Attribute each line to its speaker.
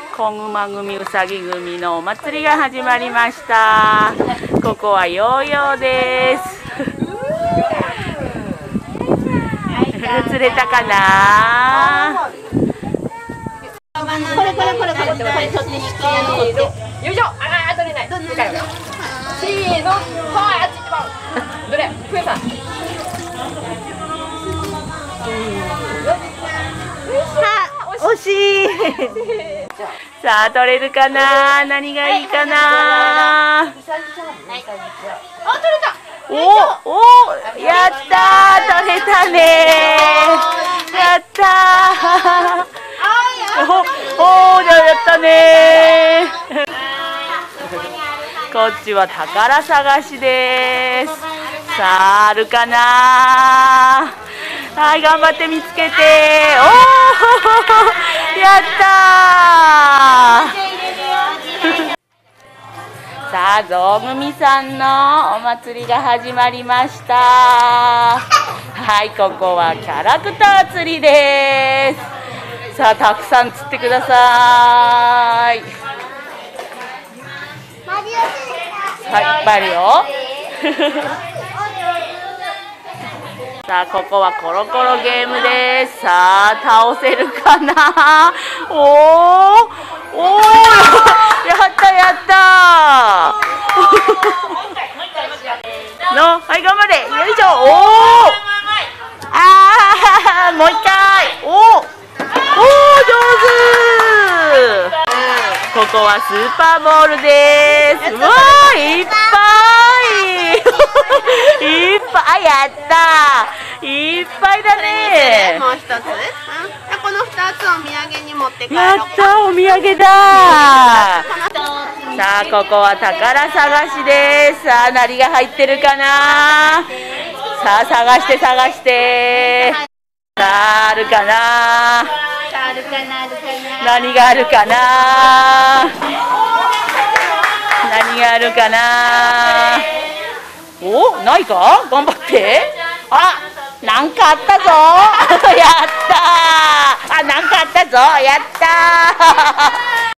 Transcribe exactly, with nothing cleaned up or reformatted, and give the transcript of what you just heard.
Speaker 1: 小熊組うさぎ組のお祭りが始まりました。ここはヨーヨーです。釣れたかな。
Speaker 2: これこれこれこれこれ取って取ってよいしょ。ああ取れない。せーの。はい、あっち行ってまう。どれ？ふえさん。
Speaker 1: 惜しい。さあ取れるかな。何がいいかな。
Speaker 2: あ、取れた。
Speaker 1: おお、やったー、取れたねー。やったー。おお、じゃあやったねー。こっちは宝探しです。さああるかな。はい、頑張って見つけて。おお、やったー。さあ、ゾウ組さんのお祭りが始まりました。はい、ここはキャラクター釣りです。さあ、たくさん釣ってください。はい、いっぱいあるよ。さあ、ここはコロコロゲームです。さあ、倒せるかな。おお、おお、やったやったの、はい、頑張れ。よいしょ。おお、ああ、もう一回。おお、おお、上手。ここはスーパーボールです。うわー、いっぱい。いっぱい、やった。いっぱいだね。
Speaker 2: もう一つ。この二つお土産に持って帰ろう。
Speaker 1: やった、お土産だ。さあ、ここは宝探しです。さあ、何が入ってるかな。さあ、探して探して。さあ、あるかな。何があるかな。何があるかな。お、ないか。頑張って。あ、なんかあったぞ。やったー。あ、なんかあったぞ。やったー。